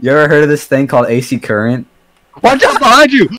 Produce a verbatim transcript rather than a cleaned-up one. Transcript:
You ever heard of this thing called A C current? Watch out behind you!